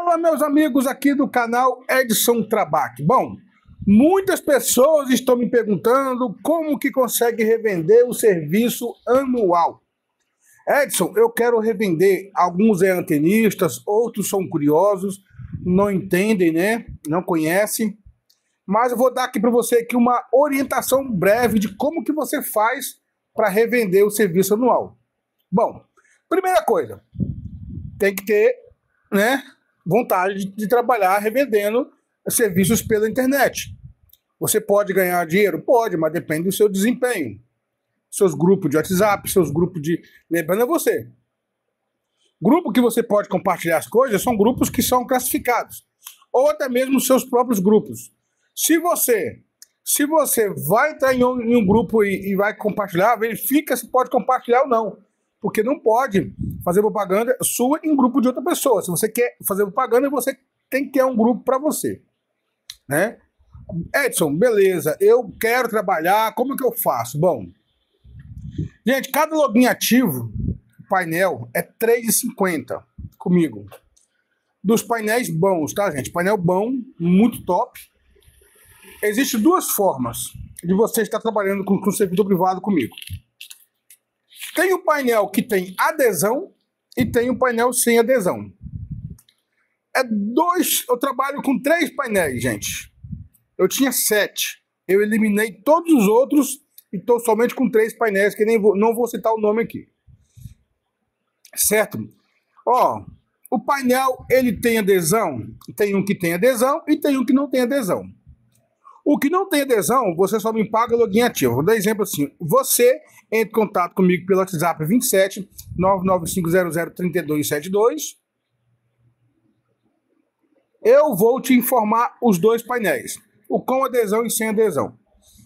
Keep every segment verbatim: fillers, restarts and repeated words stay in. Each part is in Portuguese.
Fala, meus amigos aqui do canal Edson Trabac. Bom, muitas pessoas estão me perguntando como que consegue revender o serviço anual. Edson, eu quero revender. Alguns é antenistas, outros são curiosos, não entendem, né? Não conhecem. Mas eu vou dar aqui para você aqui uma orientação breve de como que você faz para revender o serviço anual. Bom, primeira coisa, tem que ter, né, vontade de, de trabalhar revendendo serviços pela internet. Você pode ganhar dinheiro? Pode, mas depende do seu desempenho. Seus grupos de WhatsApp, seus grupos de... Lembrando a você, grupo que você pode compartilhar as coisas são grupos que são classificados, ou até mesmo seus próprios grupos. Se você, se você vai entrar em um, em um grupo e, e vai compartilhar, verifica se pode compartilhar ou não. Porque não pode fazer propaganda sua em grupo de outra pessoa. Se você quer fazer propaganda, você tem que ter um grupo para você, né? Edson, beleza, eu quero trabalhar, como que eu faço? Bom, gente, cada login ativo, painel, é três reais e cinquenta centavos comigo. Dos painéis bons, tá, gente? Painel bom, muito top. Existem duas formas de você estar trabalhando com, com servidor privado comigo. Tem o painel que tem adesão e tem o painel sem adesão. É dois, eu trabalho com três painéis, gente. Eu tinha sete. Eu eliminei todos os outros e estou somente com três painéis, que nem vou, não vou citar o nome aqui. Certo? Ó, o painel, ele tem adesão, tem um que tem adesão e tem um que não tem adesão. O que não tem adesão, você só me paga login ativo. Vou dar exemplo assim. Você entra em contato comigo pelo WhatsApp vinte e sete, nove nove cinco zero zero, três dois sete dois. Eu vou te informar os dois painéis. O com adesão e sem adesão.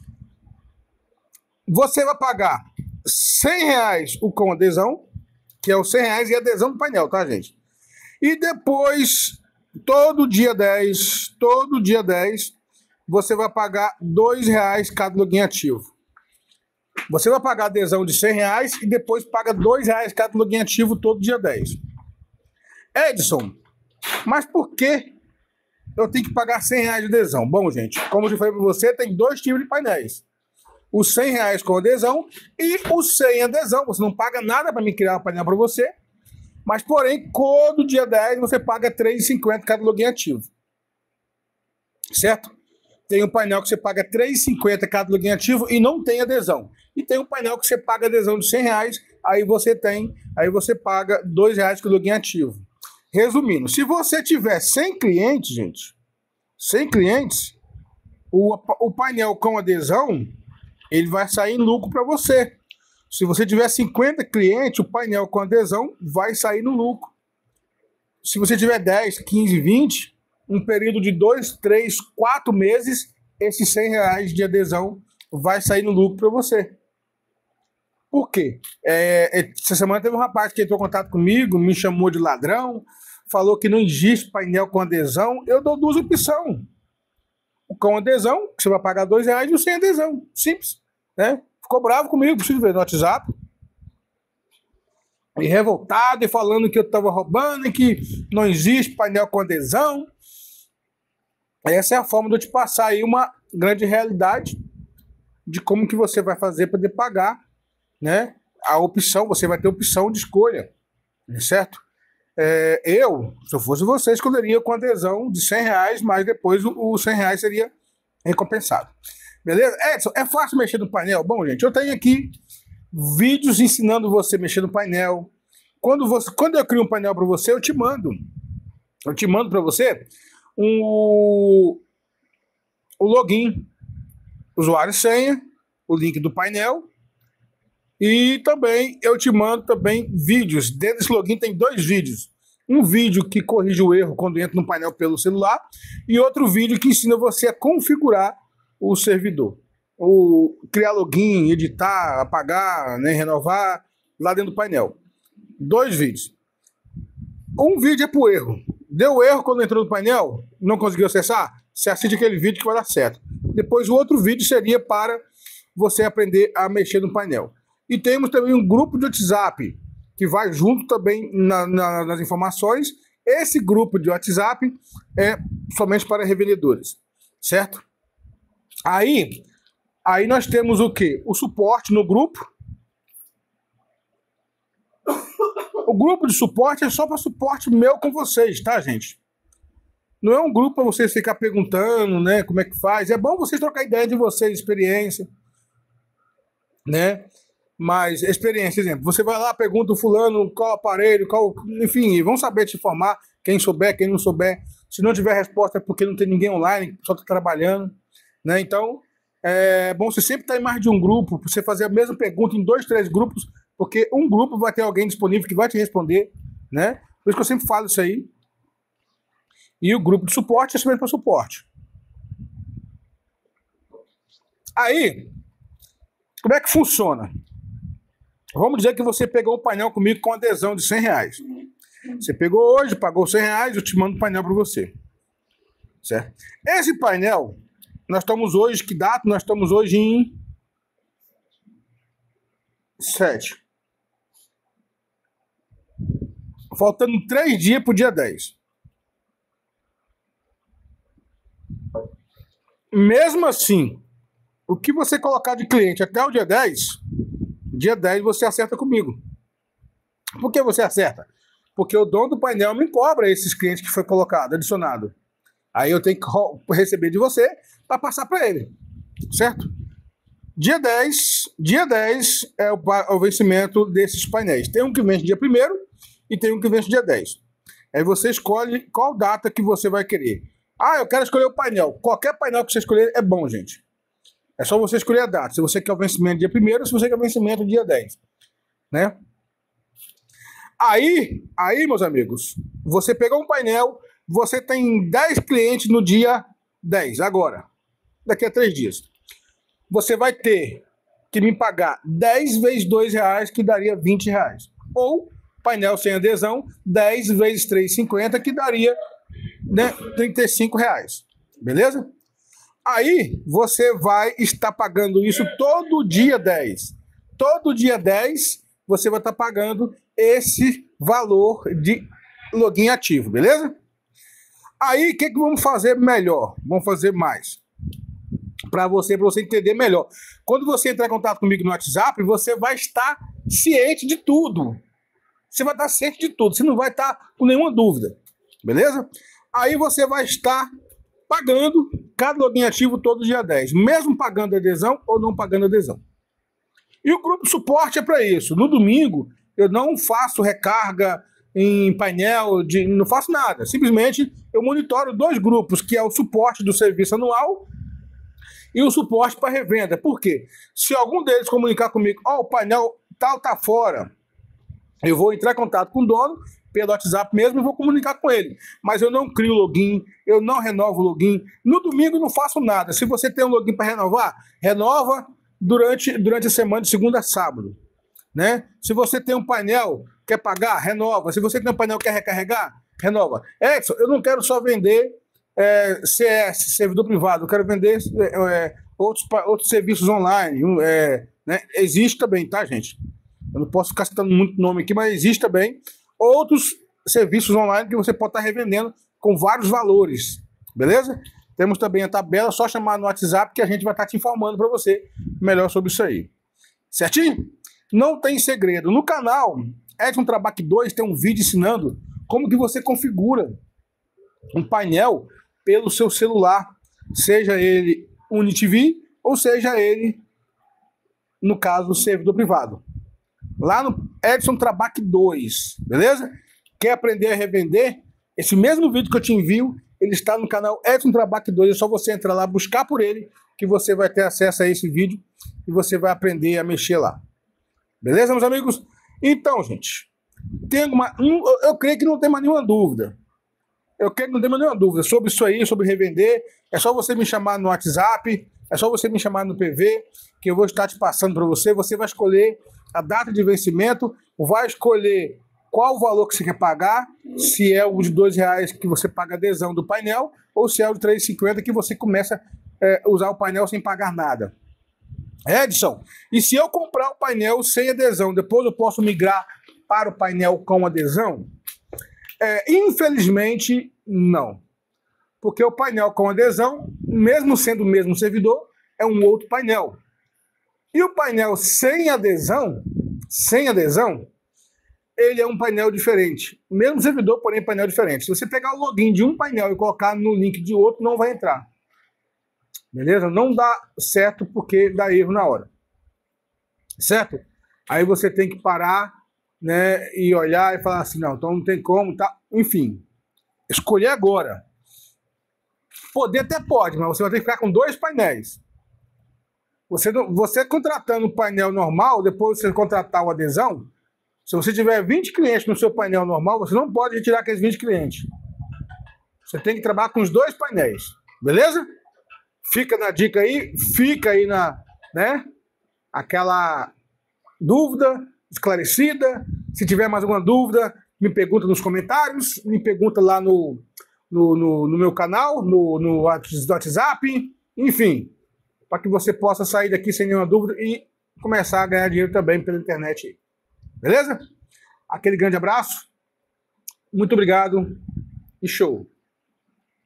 Você vai pagar cem reais o com adesão, que é o cem reais e adesão do painel, tá, gente? E depois, todo dia dez, todo dia dez... você vai pagar dois reais cada login ativo. Você vai pagar adesão de cem reais e depois paga dois reais cada login ativo todo dia dez. Edson, mas por que eu tenho que pagar cem reais de adesão? Bom, gente, como eu já falei para você, tem dois tipos de painéis. O cem reais com adesão e o sem adesão. Você não paga nada para me criar um painel para você, mas porém, todo dia dez você paga três reais e cinquenta centavos cada login ativo. Certo? Tem um painel que você paga três reais e cinquenta centavos cada login ativo e não tem adesão. E tem um painel que você paga adesão de cem reais, aí você tem, aí você paga dois reais com o login ativo. Resumindo, se você tiver cem clientes, gente, cem clientes, o, o painel com adesão, ele vai sair em lucro para você. Se você tiver cinquenta clientes, o painel com adesão vai sair no lucro. Se você tiver dez, quinze, vinte... um período de dois, três, quatro meses, esses cem reais de adesão vai sair no lucro para você. Por quê? É, essa semana teve um rapaz que entrou em contato comigo, me chamou de ladrão, falou que não existe painel com adesão. Eu dou duas opções. O com adesão, que você vai pagar dois reais, e o sem adesão. Simples. Né? Ficou bravo comigo, preciso ver no WhatsApp. E revoltado, e falando que eu estava roubando, e que não existe painel com adesão. Essa é a forma de eu te passar aí uma grande realidade de como que você vai fazer para poder pagar, né? A opção, você vai ter opção de escolha, certo? É, eu, se eu fosse você, escolheria com adesão de cem reais, mas depois o, o cem reais seria recompensado. Beleza? Edson, é fácil mexer no painel? Bom, gente, eu tenho aqui vídeos ensinando você a mexer no painel. Quando, você, quando eu crio um painel para você, eu te mando. Eu te mando para você um, o login, usuário e senha, o link do painel. E também eu te mando também vídeos. Dentro desse login tem dois vídeos. Um vídeo que corrige o erro quando entra no painel pelo celular. E outro vídeo que ensina você a configurar o servidor. O criar login, editar, apagar, né, renovar lá dentro do painel. Dois vídeos. Um vídeo é por erro. Deu erro quando entrou no painel, não conseguiu acessar? Você assiste aquele vídeo que vai dar certo. Depois o outro vídeo seria para você aprender a mexer no painel. E temos também um grupo de WhatsApp que vai junto também na, na, nas informações, Esse grupo de WhatsApp é somente para revendedores, certo? Aí, aí nós temos o quê? O suporte no grupo. O grupo de suporte é só para suporte meu com vocês, tá, gente? Não é um grupo para vocês ficar perguntando, né, como é que faz. É bom vocês trocar ideia de vocês, experiência, né? Mas experiência, exemplo, você vai lá, pergunta o fulano qual aparelho, qual, enfim, vão saber te informar, quem souber, quem não souber. Se não tiver resposta é porque não tem ninguém online, só está trabalhando, né? Então, é bom você sempre estar em mais de um grupo, você fazer a mesma pergunta em dois, três grupos, porque um grupo vai ter alguém disponível que vai te responder, né? Por isso que eu sempre falo isso aí. E o grupo de suporte é simplesmente para suporte. Aí, como é que funciona? Vamos dizer que você pegou um painel comigo com adesão de cem reais. Você pegou hoje, pagou cem reais, eu te mando o painel para você. Certo? Esse painel, nós estamos hoje, que data? Nós estamos hoje em sete. Faltando três dias para o dia dez. Mesmo assim, o que você colocar de cliente até o dia dez, dia dez você acerta comigo. Por que você acerta? Porque o dono do painel me cobra esses clientes que foi colocado, adicionado. Aí eu tenho que receber de você para passar para ele, certo? Dia dez, dia dez é o, o vencimento desses painéis. Tem um que vence dia primeiro e tem um que vence dia dez. Aí você escolhe qual data que você vai querer. Ah, eu quero escolher o painel. Qualquer painel que você escolher é bom, gente. É só você escolher a data. Se você quer o vencimento dia primeiro, se você quer o vencimento dia dez. Né? Aí, aí, meus amigos, você pegou um painel, você tem dez clientes no dia dez, agora. Daqui a três dias. Você vai ter que me pagar dez vezes dois reais, que daria vinte reais. Ou painel sem adesão, dez vezes três, cinquenta, que daria, né, trinta e cinco reais. Beleza? Aí você vai estar pagando isso todo dia dez. Todo dia dez você vai estar pagando esse valor de login ativo, beleza? Aí o que, que vamos fazer melhor? Vamos fazer mais. Para você, para você entender melhor. Quando você entrar em contato comigo no WhatsApp, você vai estar ciente de tudo. Você vai estar ciente de tudo. Você não vai estar com nenhuma dúvida. Beleza? Aí você vai estar pagando cada login ativo todo dia dez. Mesmo pagando adesão ou não pagando adesão. E o grupo de suporte é para isso. No domingo, eu não faço recarga em painel, de, não faço nada. Simplesmente eu monitoro dois grupos, que é o suporte do serviço anual e o suporte para revenda. Por quê? Se algum deles comunicar comigo, ó, oh, o painel tal tá fora, eu vou entrar em contato com o dono pelo WhatsApp mesmo e vou comunicar com ele. Mas eu não crio login, eu não renovo o login. No domingo eu não faço nada. Se você tem um login para renovar, renova durante, durante a semana de segunda a sábado. Né? Se você tem um painel, quer pagar, renova. Se você tem um painel, quer recarregar, renova. Edson, eu não quero só vender é, C S, servidor privado, eu quero vender é, outros, outros serviços online. É, né? Existe também, tá, gente? Eu não posso ficar citando muito nome aqui, mas existe também outros serviços online que você pode estar revendendo com vários valores, beleza? Temos também a tabela, só chamar no WhatsApp que a gente vai estar te informando para você melhor sobre isso aí. Certinho? Não tem segredo. No canal Edson Trabac dois tem um vídeo ensinando como que você configura um painel pelo seu celular, seja ele UniTV ou seja ele, no caso, servidor privado. Lá no Edson Trabac dois, beleza? Quer aprender a revender? Esse mesmo vídeo que eu te envio, ele está no canal Edson Trabac dois. É só você entrar lá, buscar por ele, que você vai ter acesso a esse vídeo e você vai aprender a mexer lá. Beleza, meus amigos? Então, gente, tem uma, eu creio que não tem mais nenhuma dúvida. Eu creio que não tem mais nenhuma dúvida sobre isso aí, sobre revender. É só você me chamar no WhatsApp, é só você me chamar no P V, que eu vou estar te passando para você. Você vai escolher a data de vencimento, vai escolher qual o valor que você quer pagar, se é o de dois reais que você paga adesão do painel, ou se é o de três reais e cinquenta que você começa a é, usar o painel sem pagar nada. Edson, e se eu comprar o painel sem adesão, depois eu posso migrar para o painel com adesão? É, infelizmente, não. Porque o painel com adesão, mesmo sendo o mesmo servidor, é um outro painel. E o painel sem adesão, sem adesão, ele é um painel diferente. Mesmo servidor, porém painel diferente. Se você pegar o login de um painel e colocar no link de outro, não vai entrar. Beleza? Não dá certo porque dá erro na hora. Certo? Aí você tem que parar, né, e olhar e falar assim, não, então não tem como, tá? Enfim, escolher agora. Poder até pode, mas você vai ter que ficar com dois painéis. Você, você contratando o painel normal, depois você contratar o adesão, se você tiver vinte clientes no seu painel normal, você não pode retirar aqueles vinte clientes. Você tem que trabalhar com os dois painéis. Beleza? Fica na dica aí, fica aí na, né, aquela dúvida esclarecida. Se tiver mais alguma dúvida, me pergunta nos comentários, me pergunta lá no, no, no, no meu canal, no, no WhatsApp, enfim, para que você possa sair daqui sem nenhuma dúvida e começar a ganhar dinheiro também pela internet. Beleza? Aquele grande abraço, muito obrigado e show!